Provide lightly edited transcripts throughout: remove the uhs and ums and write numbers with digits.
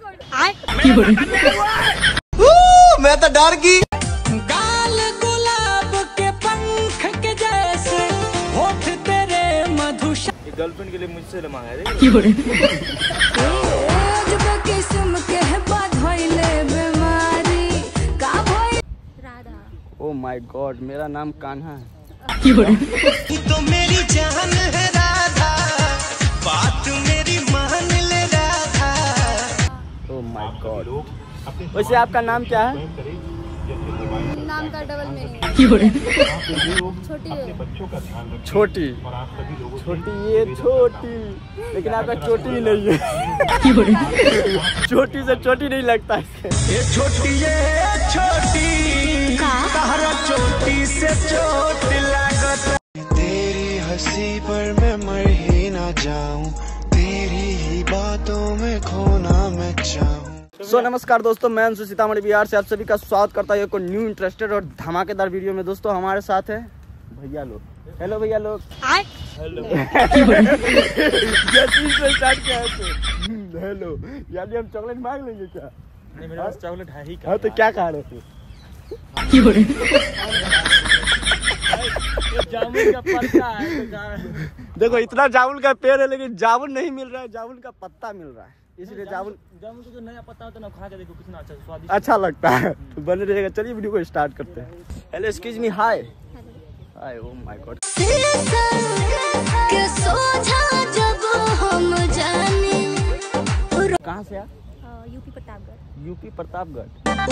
मैं तो डर गई। गाल गुलाब के पंख के जैसे होठ तेरे मधुशा। गर्लफ्रेंड के लिए मुझसे मांगा है। ओ माय गॉड, मेरा नाम कान्हा है। तो मेरी जान है राधा, बात मेरी मान ले राधा। ओ माय गॉड। वैसे आपका नाम क्या है? नाम का डबल मीनिंग। छोटी है। छोटी छोटी, ये छोटी, लेकिन आपका चोटी ही नहीं है। छोटी से छोटी नहीं लगता है। ये छोटी तारा चोटी से चोट लागत। तेरी हंसी पर मैं मर ही ना जाऊं, तेरी ही बातों में खोना मैं चाहूं। नमस्कार दोस्तों, मैं अंशु सीतामढ़ी बिहार से आप सभी का स्वागत करता हूँ एक न्यू इंटरेस्टेड और धमाकेदार वीडियो में। दोस्तों हमारे साथ है भैया लोग। हेलो भैया लोग। हेलो। हेलो, यानी हम चॉकलेट मांग लेंगे क्या? नहीं, मेरे पास चॉकलेट है ही। हाँ तो क्या खा रहे थे? जामुन का पत्ता है। देखो इतना जामुन का पेड़ है लेकिन जामुन नहीं मिल रहा है, जामुन का पत्ता मिल रहा है, इसलिए जामुन का जो नया पत्ता होता है ना, खा के देखो कितना अच्छा स्वादिष्ट अच्छा लगता है। तो बने रहेगा। चलिए वीडियो को स्टार्ट करते हैं। Hello, excuse me, hi hi. Oh my god. कहाँ से आप? यूपी प्रतापगढ़। यूपी प्रतापगढ़।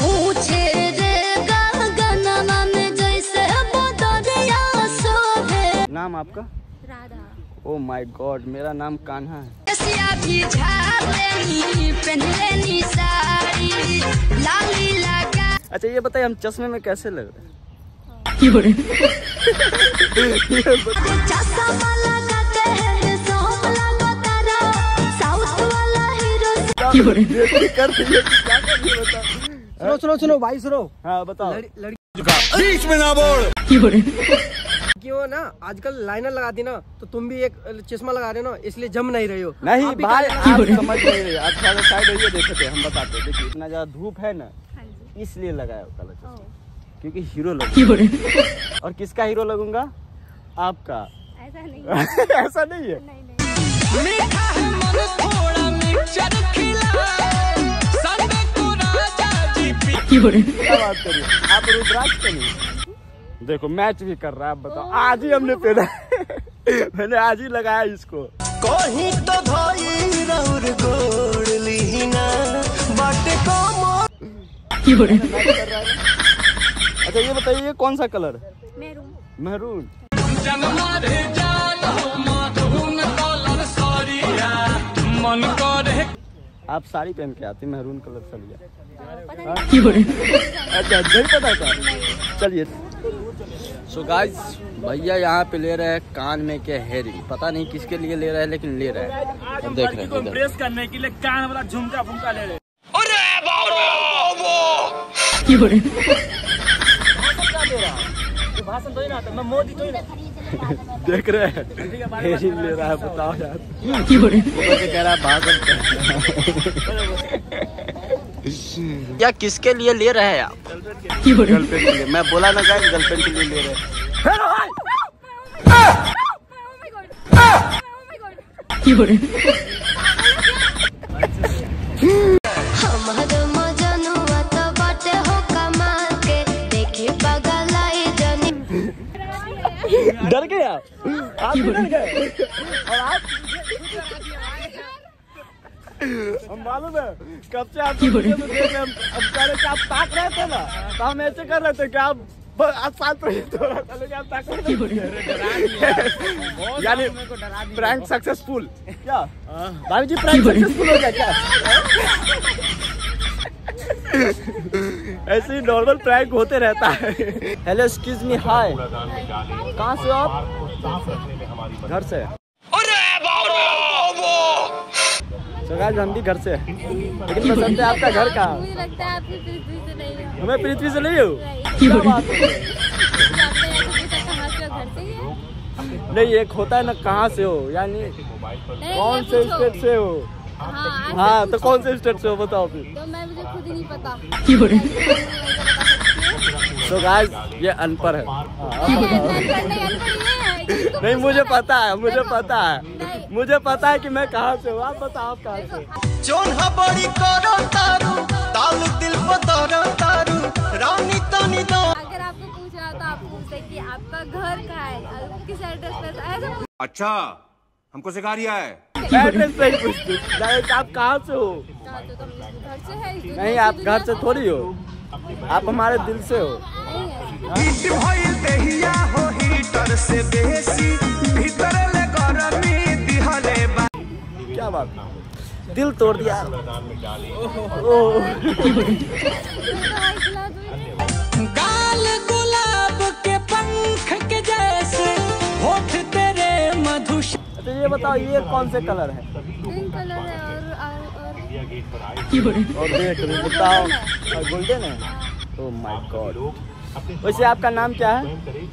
नाम आपका? राधा। ओ माय गॉड, मेरा नाम कान्हा है। अच्छा ये बताइए, हम चश्मे में कैसे लग रहे हैं? सुनो भाई सुनो। हाँ बताओ। बीच में ना बोल। क्यों ना आजकल लाइनर लगाती ना, तो तुम भी एक चश्मा लगा रहे हो ना, इसलिए जम नहीं रहे हो। नहीं भाई, आप समझ नहीं रहे। अच्छा साइड ये देखे थे, हम बताते। देखिए इतना ज्यादा धूप है ना, इसलिए लगाया काला चश्मा, क्योंकि हीरो लगूंगा। और किसका हीरो लगूंगा? आपका। ऐसा नहीं। ऐसा नहीं है। नहीं। क्या बात करिए आप, रुद्राक्ष के नहीं। देखो मैच भी कर रहा है। आप बताओ, आज ही हमने पहना। मैंने आज ही लगाया इसको। कोही तो धोई रउर गोड़ली ना बाटे को। अच्छा ये बताइए, ये कौन सा कलर है? मैरून। महरून। आप साड़ी पहन के आती, महरून कलर सलिया। अच्छा नहीं पता था। चलिए। सो गाइस, भैया यहाँ पे ले रहे हैं कान में के हेयरिंग। पता नहीं किसके लिए ले रहे हैं, लेकिन ले रहे हैं। देख रहे हैं इम्प्रेस करने के लिए कान वाला झुमका फुमका ले रहे। भाषण तो ही ना, मैं मोदी तो ही ना। देख रहे हैं हेयरिंग ले रहा है। बताओ यार, कह रहा है भाषण। या किसके लिए ले रहे हैं आप? गर्लफ्रेंड के लिए। मैं बोला ना गाइस, गर्लफ्रेंड के लिए ले रहे हैं। डर गए आप भी डर गए। और आप हम मालूम है कब से आप देख रहे हैं। हम कह रहे आप ताक रहे थे ना, तो हम ऐसे कर रहे थे कि आप शांत रहिए थोड़ा सा, लेकिन आप ताक रहे थे। यानी प्रैंक सक्सेसफुल। क्या भाभी जी, प्रैंक सक्सेसफुल हो गया क्या? ऐसे ही नॉर्मल प्रैंक होते रहता है। Hello, excuse me, hi. कहाँ से आप? घर से। तो गाइस हम भी घर से हैं, लेकिन पसंद है आपका घर कहाँ? मुझे लगता है आपकी पृथ्वी से नहीं हो। हमें पृथ्वी से नहीं हो। क्या बात है? नहीं, एक होता है ना कहाँ से हो, यानी कौन से स्टेट से हो। हाँ हाँ तो कौन से स्टेट से हो बताओ फिर। तो मैं मुझे खुद ही नहीं पता। तो गाइस ये अनपढ़ है। नहीं मुझे पता है, मुझे पता है, मुझे पता है कि मैं कहाँ से हूँ। आप बताओ आप कहाँ से। जोन बड़ी करो तारू ताल दिल पतारो तारू रानी तानी दो। अगर आपको पूछना तो आप पूछ सकते कि आपका घर कहाँ है, किस एड्रेस पे ऐसा। अच्छा हमको सिखा रिया है। एड्रेस पे ही पूछती डायरेक्ट आप कहाँ से हो। कहाँ तो तुम घर से है। नहीं आप घर से थोड़ी हो, आप हमारे दिल से हो। हिट भइल देहिया हो हीटर से बेसी भीतर ले गरमी दिहले बा। क्या बात, दिल तोड़ दिया। गाल गुलाब के पंख के जैसे होठ तेरे मधुश। तो ये बताओ ये कौन से कलर है। पिंक कलर है और और देख लो बताओ गोल्डन है। Oh my god. वैसे आपका नाम क्या है।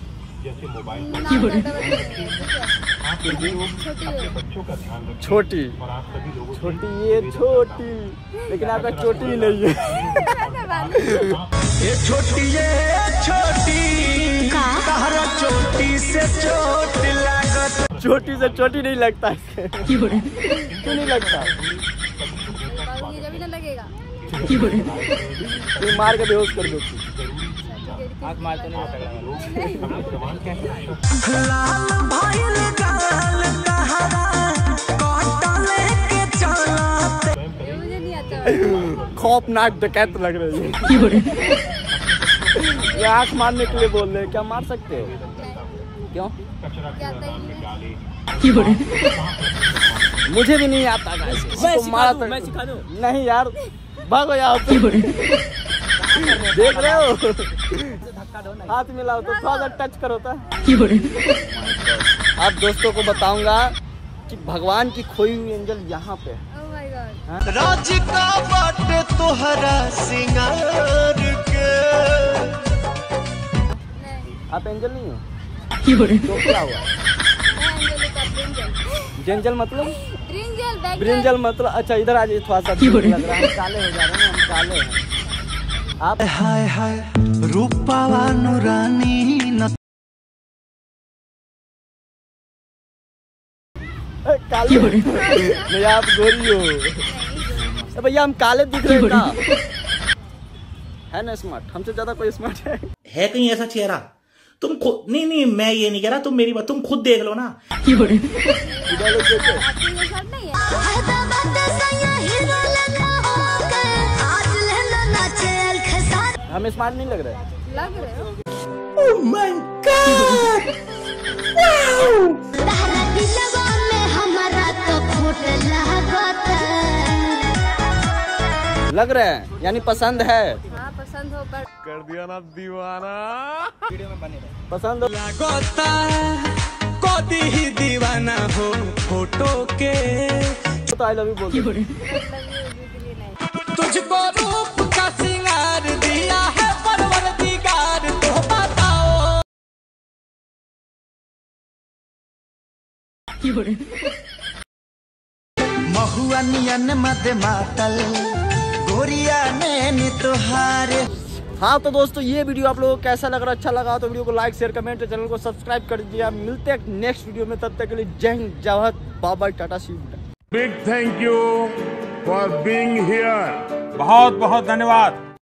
छोटी छोटी ये छोटी, लेकिन आपका चोटी ही नहीं है। ये छोटी कहरा चोटी से चोट लागत। चोटी से चोटी नहीं लगता इसके। क्यों नहीं लगता। जब ना लगेगा। ये मार के बेहोश कर देती। आँख मार तो नहीं लाल भइल गाल कहरा काटा लेके चलत। मुझे नहीं आता। खौफनाक डकैत लग रही है। ये आँख मारने के लिए बोल रहे हैं, क्या मार सकते हो। क्यों क्या आता ही नहीं है। मुझे भी नहीं आता। मैं सिखा दूं। नहीं यार भागो यहाँ से। देख रहे हो हाथ मिलाओ तो थोड़ा सा टच करो था। आप दोस्तों को बताऊंगा कि भगवान की खोई हुई एंजल यहाँ पे है। Oh my God। राज का बाटे तोहरा सिंगार के। नहीं, आप एंजल नहीं हो तो क्या हुआ। मैं एंजल का ब्रिंजल। जेंजल मतलब ब्रिंजल बैक। ब्रिंजल मतलब अच्छा इधर आ जाइए थोड़ा सा लग रहा है। हम काले हो जा रहे हैं, हम काले हैं। आप हाय हाय रूपावा नुरानी न काले नहीं आप गोरी हो। भैया हम काले दिख रहे हैं क्या? है ना स्मार्ट, हमसे ज्यादा कोई स्मार्ट है कहीं ऐसा चेहरा तुम खुद। नहीं मैं ये नहीं कह रहा, तुम मेरी बात तुम खुद देख लो ना। आपकी ये शर्ट नहीं है। हम स्मार्ट नहीं लग रहे। लग रहे हो। Oh my God! लग रहे हैं यानी पसंद है। हाँ पसंद हो पर कर दिया ना दीवाना। वीडियो में बने रहे। पसंद हो लगता कदी ही दीवाना हो फोटो के। तो आई लव यू बोल दो। तुझको रूप का सिंगार दिया है परवरदिगार, तो बताओ। महुआ नियन मत मातल गोरिया नैन तोहारे। हाँ तो दोस्तों ये वीडियो आप लोगों को कैसा लग रहा है, अच्छा लगा तो वीडियो को लाइक शेयर कमेंट चैनल को सब्सक्राइब कर दीजिए। मिलते हैं नेक्स्ट वीडियो में, तब तक के लिए जय हिंद जय Bharat, bye bye, tata see. Big thank you for being here. बहुत बहुत धन्यवाद।